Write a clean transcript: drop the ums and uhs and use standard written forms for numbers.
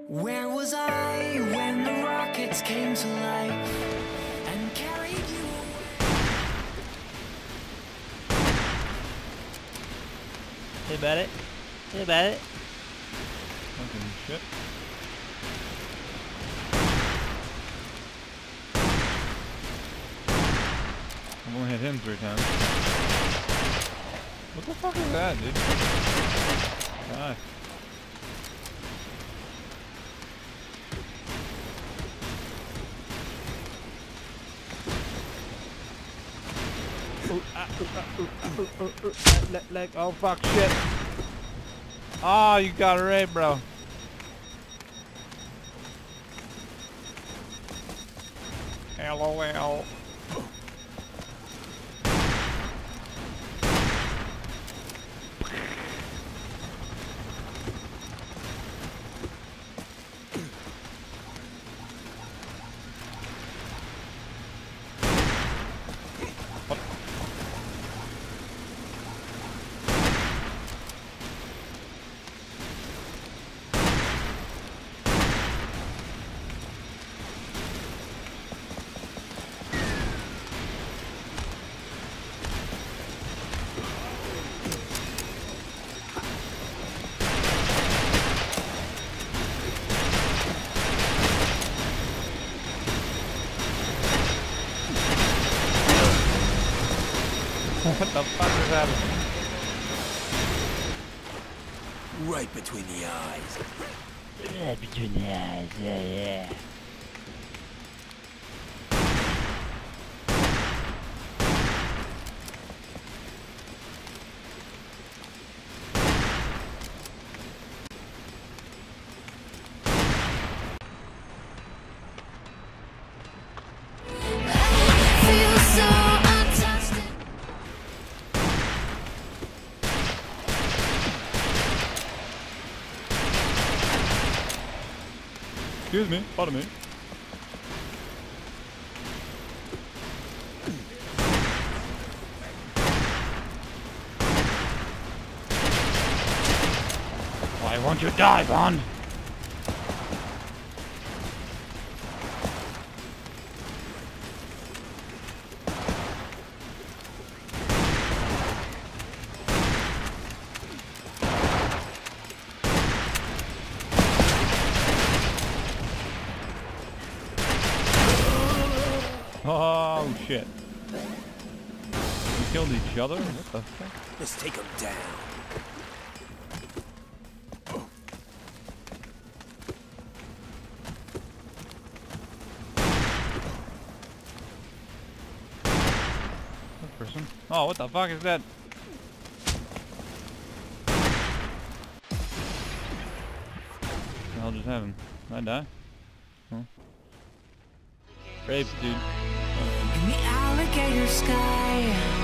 Where was I when the rockets came to life and carried you away? Hey about it. Hey about it. Fucking shit. I've only hit him 3 times. What the fuck is that, dude? God. Oh fuck shit. Oh, you got it right, bro. LOL. What the fuck is happening? Right between the eyes. Right between the eyes, yeah. Feel so untested. Excuse me, pardon me. Why won't you die, Bond? Oh shit. We killed each other? What the fuck? Let's take him down. That person. Oh, what the fuck is that? What the hell just happened? Did I die? Huh? Rapes, dude. In the alligator sky.